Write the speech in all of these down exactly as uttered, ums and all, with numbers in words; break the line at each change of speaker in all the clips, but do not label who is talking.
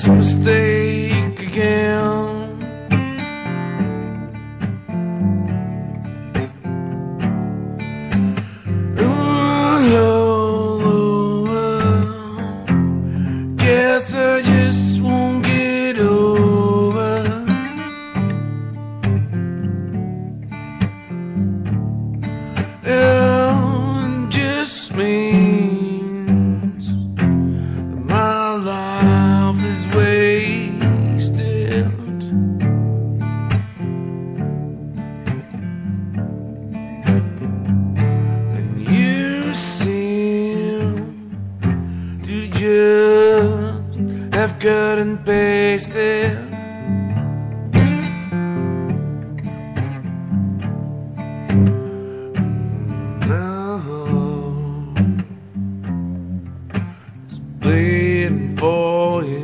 this mistake again. Guess I just won't get over. It just means that my life is wasted. And you seem to just have cut and pasted. Bleeding for you.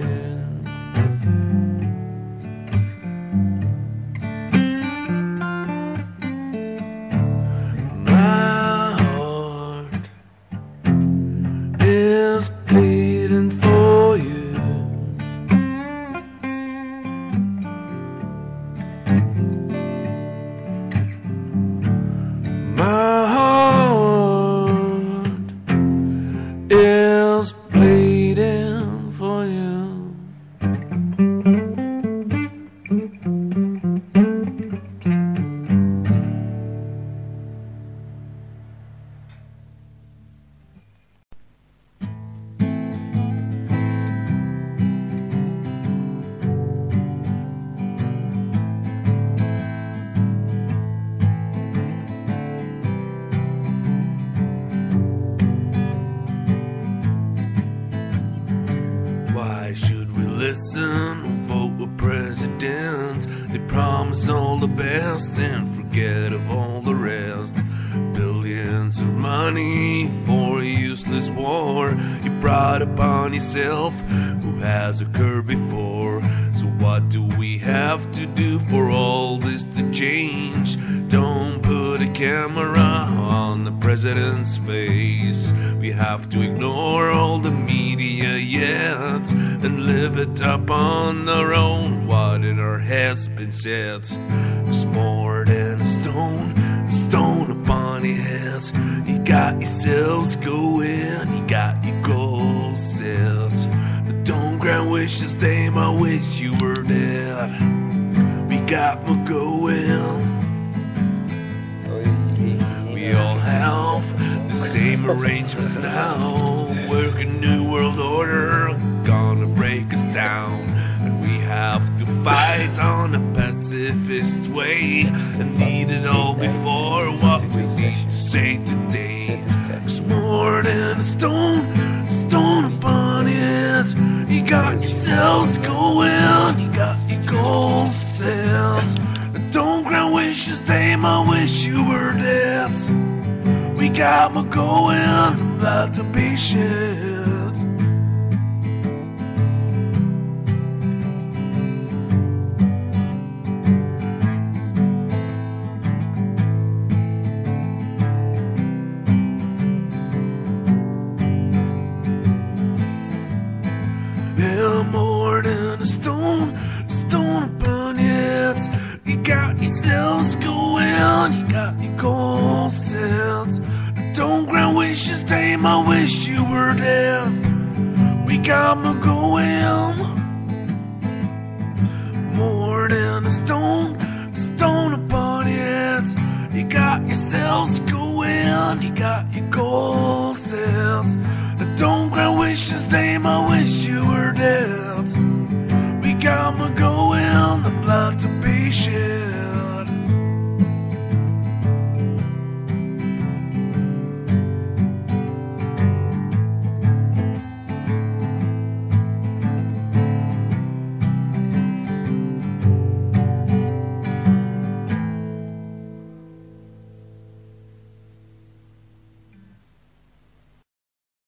My heart is bleeding for you. My heart is bleeding for you. Why should we listen or vote with presidents? They promise all the best and forget of all the rest. Billions of money for a useless war you brought upon yourself, who has occurred before. So what do we have to do for all this to change? Don't put a camera on the president's face. We have to ignore all the media yet and live it up on our own. What in our heads been said is more than a stone, a stone upon your heads. You got yourselves going, you got your goals set. But don't grant wishes, damn, I wish you were dead. We got more going. We all have the same arrangements now. We're a new world order, gonna break us down. And we have to fight on a pacifist way and need it all before what we need to say today. It's more than a stone, a stone upon it. You got yourselves going, you got your goals set. Don't grant wishes, damn, I wish you were dead. We got more going, I'm about to be shit. Yeah, more than a stone, a stone upon it. You got yourselves going, you got your goals set. Don't grant wishes, damn, I wish you were dead. We got more going. More than a stone, a stone upon it. You got yourselves going, you got your goals set. Don't grant wishes, damn, I wish you were dead.